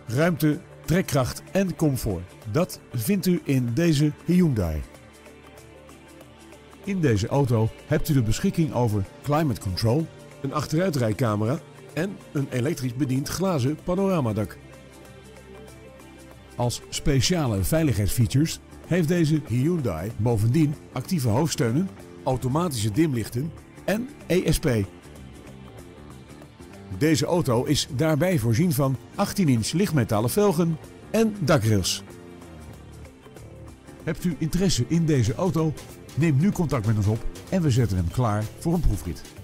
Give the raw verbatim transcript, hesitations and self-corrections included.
ruimte, trekkracht en comfort. Dat vindt u in deze Hyundai. In deze auto hebt u de beschikking over climate control, een achteruitrijcamera en een elektrisch bediend glazen panoramadak. Als speciale veiligheidsfeatures heeft deze Hyundai bovendien actieve hoofdsteunen, automatische dimlichten en E S P. Deze auto is daarbij voorzien van achttien inch lichtmetalen velgen en dakrails. Hebt u interesse in deze auto? Neem nu contact met ons op en we zetten hem klaar voor een proefrit.